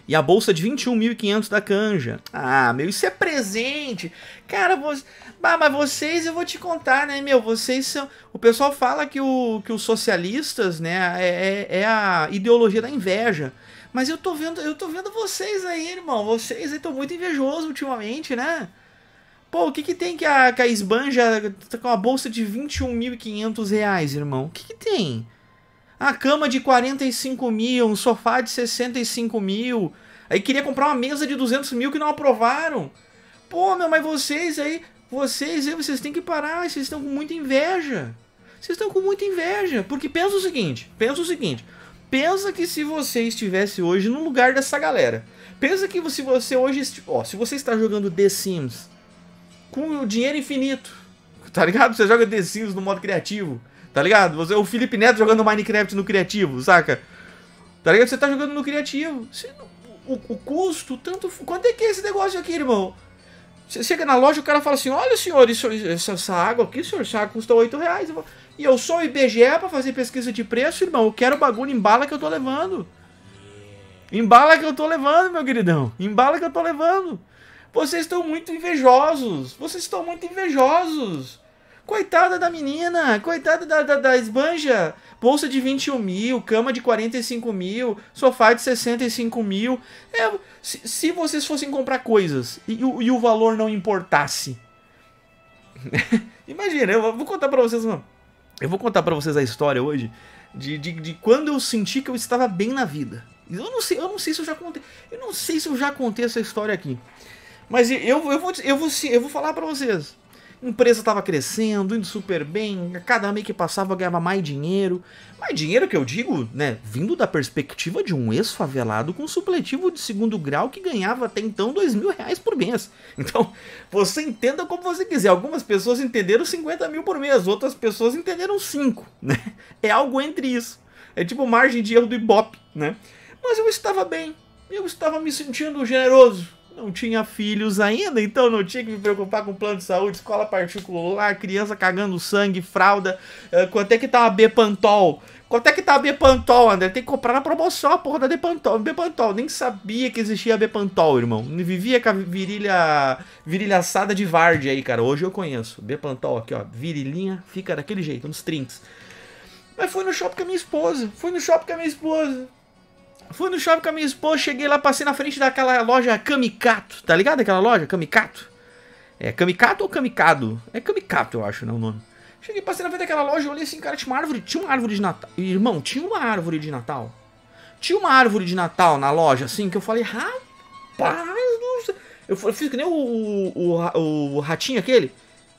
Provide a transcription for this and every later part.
E a bolsa de 21.500 da Canja. Ah, meu, isso é presente. Cara, mas vocês, eu vou te contar, né, meu? Vocês são... O pessoal fala que os socialistas, né, é a ideologia da inveja. Mas eu tô vendo vocês aí, irmão. Vocês aí estão muito invejosos ultimamente, né? Pô, o que tem que a esbanja tá com uma bolsa de 21.500 reais, irmão? O que tem? A cama de 45 mil, um sofá de 65 mil. Aí queria comprar uma mesa de 200 mil que não aprovaram. Pô, meu, mas vocês vocês têm que parar. Vocês estão com muita inveja. Vocês estão com muita inveja. Porque pensa o seguinte. Pensa que se você estivesse hoje no lugar dessa galera. Pensa que se você hoje... se você está jogando The Sims com o dinheiro infinito, tá ligado? Você joga The Sims no modo criativo. Tá ligado? Você é o Felipe Neto jogando Minecraft no criativo, saca? Tá ligado? Você tá jogando no criativo. O custo, tanto... Quanto é que é esse negócio aqui, irmão? Você chega na loja, o cara fala assim, olha, senhor, essa água aqui, senhor, essa água custa 8 reais. E eu sou o IBGE pra fazer pesquisa de preço, irmão. Eu quero o bagulho, embala que eu tô levando. Embala que eu tô levando, meu queridão. Embala que eu tô levando. Vocês estão muito invejosos. Coitada da menina, coitada da esbanja. Bolsa de 21 mil, cama de 45 mil, sofá de 65 mil. Se vocês fossem comprar coisas e o valor não importasse. Imagina, eu vou contar pra vocês, mano. Eu vou contar pra vocês a história hoje de quando eu senti que eu estava bem na vida. Eu não sei se eu já contei. Eu não sei se eu já contei essa história aqui. Mas eu vou falar pra vocês. A empresa estava crescendo, indo super bem, cada mês que passava eu ganhava mais dinheiro. Mais dinheiro que eu digo, né, vindo da perspectiva de um ex-favelado com supletivo de 2º grau que ganhava até então 2.000 reais por mês. Então, você entenda como você quiser. Algumas pessoas entenderam 50 mil por mês, outras pessoas entenderam 5, né? É algo entre isso. É tipo margem de erro do Ibope, né? Mas eu estava bem, eu estava me sentindo generoso. Não tinha filhos ainda, então não tinha que me preocupar com plano de saúde, escola particular, criança cagando sangue, fralda. Quanto é que tá a Bepantol? Quanto é que tá a Bepantol, André? Tem que comprar na promoção a porra da Bepantol. Nem sabia que existia a Bepantol, irmão. Vivia com a virilhaçada de Vardy aí, cara. Hoje eu conheço. Bepantol aqui, ó. Virilinha, fica daquele jeito, nos trinks. Mas fui no shopping com a minha esposa. Cheguei lá, passei na frente daquela loja Kamikato, tá ligado aquela loja? Kamikato? É Kamikato ou Kamikado? É Kamikato, eu acho, né, o nome. Cheguei, passei na frente daquela loja, olhei assim, cara, tinha uma árvore de Natal. Irmão, tinha uma árvore de Natal. Tinha uma árvore de Natal na loja, assim, que eu falei, rapaz, não sei. Eu fiz que nem o ratinho aquele.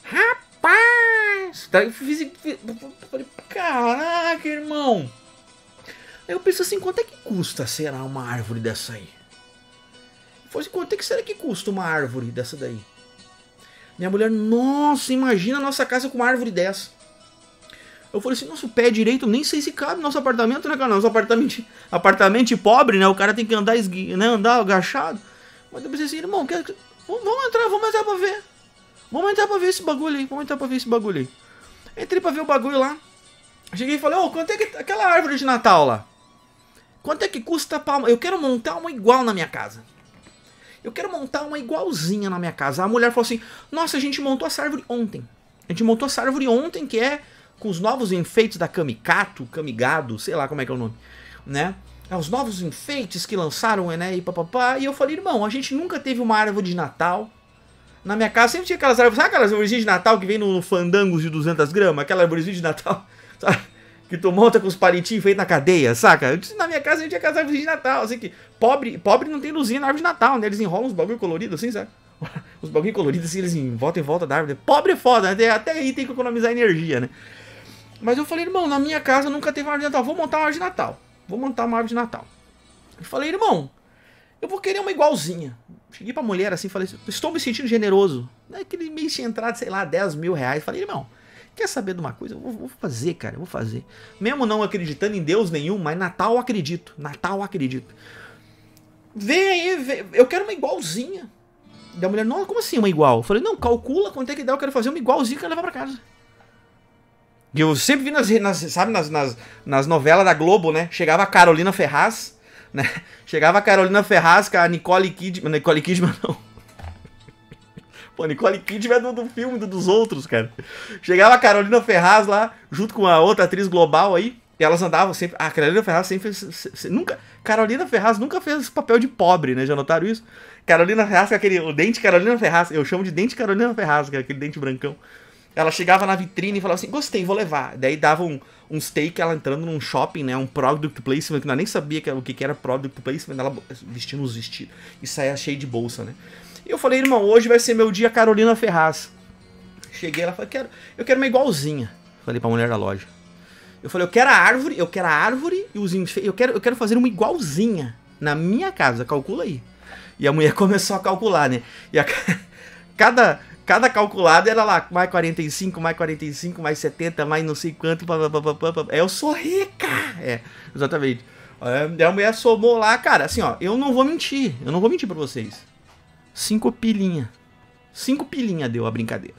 Rapaz! Eu falei, caraca, irmão. Aí eu pensei assim, quanto é que custa, será, uma árvore dessa aí? Eu falei assim, quanto é que será que custa uma árvore dessa daí? Minha mulher, nossa, imagina a nossa casa com uma árvore dessa. Eu falei assim, nossa, o pé direito, nem sei se cabe no nosso apartamento, né, cara? Nosso apartamento pobre, né? O cara tem que andar, andar agachado. Mas eu pensei assim, irmão, vamos entrar pra ver. Vamos entrar pra ver esse bagulho aí. Entrei pra ver o bagulho lá. Cheguei e falei, quanto é que aquela árvore de Natal lá? Quanto é que custa pra... Eu quero montar uma igual na minha casa. Eu quero montar uma igualzinha na minha casa. A mulher falou assim, nossa, a gente montou essa árvore ontem. Que é com os novos enfeites da Kamikato, Kamigado, sei lá como é que é o nome, né? Os novos enfeites que lançaram, né, e papapá. E eu falei, irmão, a gente nunca teve uma árvore de Natal. Na minha casa sempre tinha aquelas árvores, sabe aquelas árvores de Natal que vem no Fandangos de 200 gramas? Aquela árvorezinha de Natal, sabe? Que tu monta com os palitinhos feitos na cadeia, saca? Na minha casa a gente tinha aquelas árvores de Natal, assim que... Pobre não tem luzinha na árvore de Natal, né? Eles enrolam uns bagulho colorido assim, sabe? Os bagulho coloridos assim, eles em volta da árvore. Pobre é foda, né? Até aí tem que economizar energia, né? Mas eu falei, irmão, na minha casa nunca teve uma árvore de Natal. Vou montar uma árvore de Natal. Eu falei, irmão, eu vou querer uma igualzinha. Cheguei pra mulher assim, falei, estou me sentindo generoso. Aquele mês tinha entrado, sei lá, 10 mil reais. Falei, irmão, quer saber de uma coisa? Eu vou fazer, cara, eu vou fazer. Mesmo não acreditando em Deus nenhum, mas Natal eu acredito. Vem aí, eu quero uma igualzinha. Da mulher, não, como assim uma igual? Eu falei, não, calcula quanto é que dá, eu quero fazer uma igualzinha que eu levar pra casa. E eu sempre vi nas novelas da Globo, né? Chegava a Carolina Ferraz, né? Chegava a Carolina Ferraz com a Nicole Kidman. Nicole Kidman não. Pô, Nicole Kidman é do filme dos outros, cara. Chegava a Carolina Ferraz lá, junto com a outra atriz global aí. E elas andavam sempre. A Carolina Ferraz sempre fez. Carolina Ferraz nunca fez papel de pobre, né? Já notaram isso? Carolina Ferraz com o dente Carolina Ferraz. Eu chamo de dente Carolina Ferraz, que é aquele dente brancão. Ela chegava na vitrine e falava assim: gostei, vou levar. Daí dava um steak, ela entrando num shopping, né? Um product placement, que ela nem sabia o que era product placement. Ela vestindo os vestidos e saia cheia de bolsa, né? E eu falei: irmão, hoje vai ser meu dia Carolina Ferraz. Cheguei, ela falou: eu quero uma igualzinha. Falei pra mulher da loja. Eu falei: eu quero a árvore e os enfeites. Eu quero fazer uma igualzinha na minha casa, calcula aí. E a mulher começou a calcular, né? E cada calculada era lá, mais 45, mais 70, mais não sei quanto. Eu sou rica! É, exatamente. Aí a mulher somou lá, cara, assim, ó, eu não vou mentir pra vocês. 5 pilinha. 5 pilinha deu a brincadeira.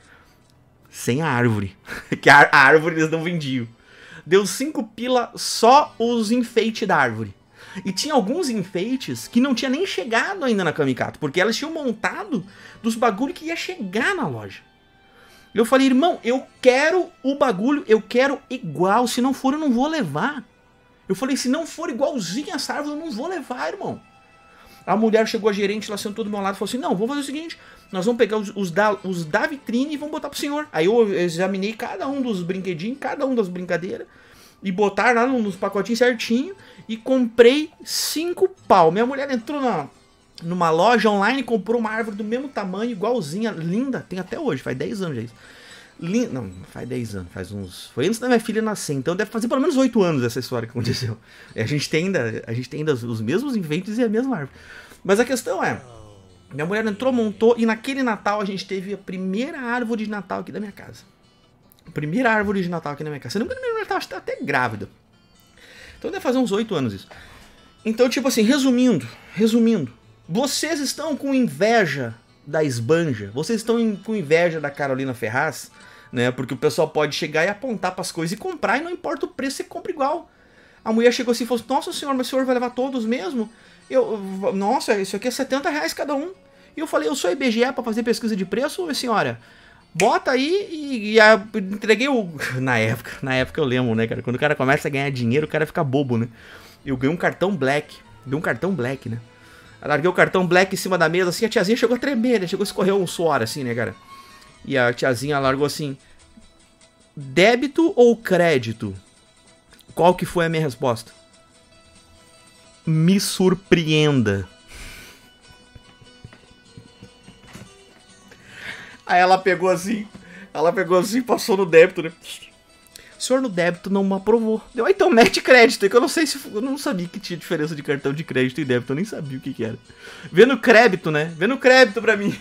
Sem a árvore. Que a árvore eles não vendiam. Deu 5 pila só os enfeites da árvore. E tinha alguns enfeites que não tinha nem chegado ainda na Kamikaze, porque elas tinham montado dos bagulho que ia chegar na loja. Eu falei: irmão, eu quero o bagulho, eu quero igual, se não for eu não vou levar. Eu falei: se não for igualzinho essa árvore, eu não vou levar, irmão. A mulher chegou, a gerente, ela sentou do meu lado e falou assim: não, vamos fazer o seguinte, nós vamos pegar os da vitrine e vamos botar pro senhor. Aí eu examinei cada um dos brinquedinhos, cada um das brincadeiras, e botar lá nos pacotinhos certinho, e comprei 5 pau. Minha mulher entrou numa loja online, comprou uma árvore do mesmo tamanho, igualzinha, linda, tem até hoje, faz 10 anos já isso. Não, faz 10 anos, foi antes da minha filha nascer, então deve fazer pelo menos 8 anos essa história que aconteceu. A gente tem ainda os mesmos enfeites e a mesma árvore. Mas a questão é, minha mulher entrou, montou, e naquele Natal a gente teve a primeira árvore de Natal aqui da minha casa. Primeira árvore de Natal aqui na minha casa. Você não me lembra, eu estava até grávida. Então deve fazer uns 8 anos isso. Então, tipo assim, resumindo. Vocês estão com inveja da esbanja. Vocês estão com inveja da Carolina Ferraz, né? Porque o pessoal pode chegar e apontar para as coisas e comprar, e não importa o preço, você compra igual. A mulher chegou assim e falou assim: nossa senhora, mas o senhor vai levar todos mesmo? Nossa, isso aqui é R$70 cada um. E eu falei: eu sou IBGE para fazer pesquisa de preço, senhora? Bota aí e entreguei o... Na época eu lembro, né, cara? Quando o cara começa a ganhar dinheiro, o cara fica bobo, né? Eu ganhei um cartão Black. Dei um cartão Black, né? Eu larguei o cartão Black em cima da mesa, assim, a tiazinha chegou a tremer, né? Chegou a escorrer um suor, assim, né, cara? E a tiazinha largou assim: débito ou crédito? Qual que foi a minha resposta? Me surpreenda. Aí ela pegou assim, passou no débito, né? O senhor no débito não me aprovou. Deu: então mete crédito, que eu não sei se... Eu não sabia que tinha diferença de cartão de crédito e débito, eu nem sabia o que era. Vendo crédito, né? Vendo crédito pra mim.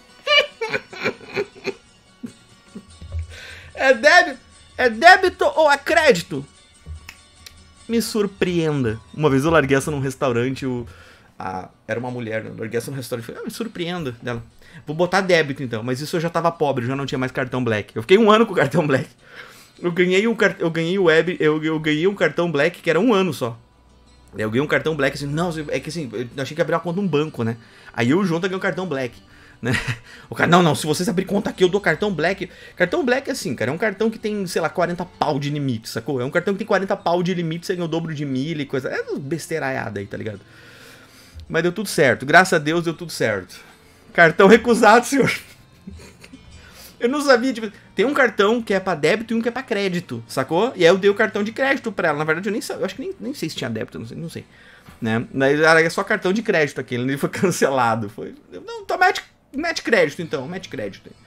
É débito ou é crédito? Me surpreenda. Uma vez eu larguei essa num restaurante, era uma mulher, né? Eu larguei essa num restaurante e falei: me surpreenda dela. Vou botar débito então, mas isso eu já tava pobre, já não tinha mais cartão Black. Eu fiquei 1 ano com o cartão Black. Eu ganhei um cartão Black que era 1 ano só. Eu ganhei um cartão Black assim, não, é que assim, eu achei que abrir uma conta num banco, né? Aí eu junto ganhei um cartão Black, né? O cara: não, se vocês abrir conta aqui eu dou cartão Black. Cartão Black é assim, cara, é um cartão que tem, sei lá, 40 pau de limite, sacou? É um cartão que tem 40 pau de limite, você ganha o dobro de milha e coisa. É besteiraiada aí, tá ligado? Mas deu tudo certo, graças a Deus deu tudo certo. Cartão recusado, senhor. Eu não sabia, tipo, tem um cartão que é pra débito e um que é pra crédito, sacou? E aí eu dei o cartão de crédito pra ela. Na verdade eu nem sabia, eu acho que nem sei se tinha débito, não sei. Né? Daí era só cartão de crédito aquele, ele foi cancelado. Não, então mete crédito então, mete crédito.